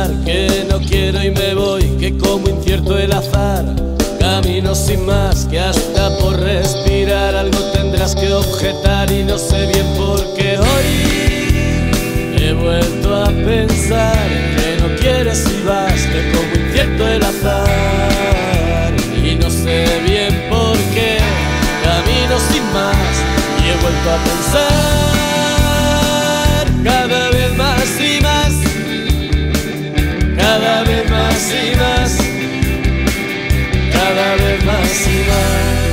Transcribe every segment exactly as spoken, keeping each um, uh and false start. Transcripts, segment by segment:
pensar que no quiero y me voy, que como incierto el azar, camino sin más, que hasta por respirar algo tendrás que objetar. Y no sé bien por qué hoy he vuelto a pensar que no quieres y vas, que como incierto el azar. Y no sé bien por qué camino sin más y he vuelto a pensar cada vez más y más, cada vez más y más, cada vez más y más.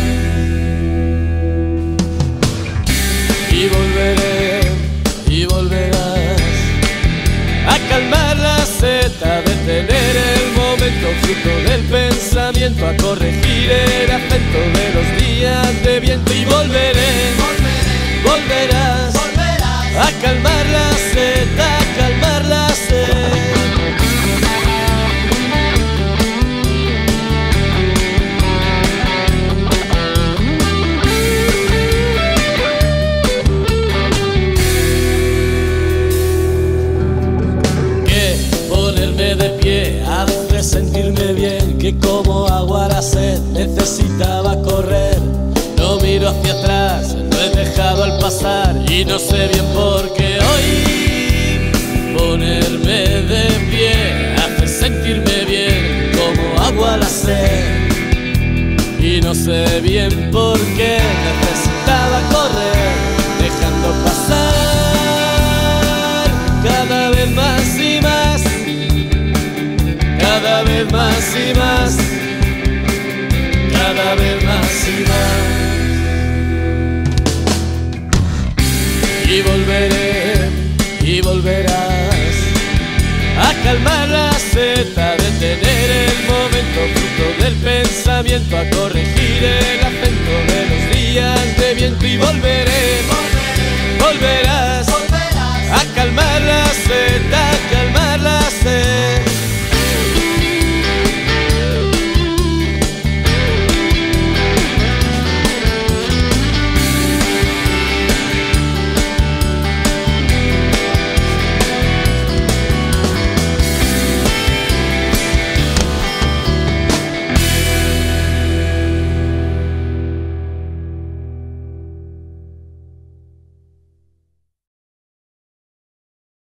Y volveré y volverás a calmar la sed, a detener el momento, fruto del pensamiento, a corregir el acento de los días de viento. Y volveré, volverás a calmar la sed, a calmar la sed. De pie hace sentirme bien, que como agua la sed necesitaba correr. No miro hacia atrás, no he dejado al pasar y no sé bien por qué hoy ponerme de pie hace sentirme bien, como agua la sed. Y no sé bien por qué necesitaba correr, dejando pasar cada vez más y más, cada vez más y más, cada vez más y más. Y volveré y volverás a calmar la sed, a detener el momento, fruto del pensamiento, a corregir